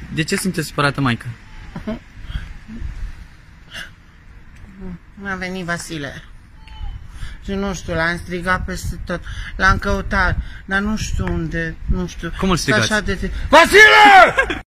De ce sunteți supărată, maică? Mi-a venit Vasile. Și nu știu, l-am strigat peste tot. L-am căutat, dar nu știu unde, nu știu. Cum îl strigați? Așa de... Vasile!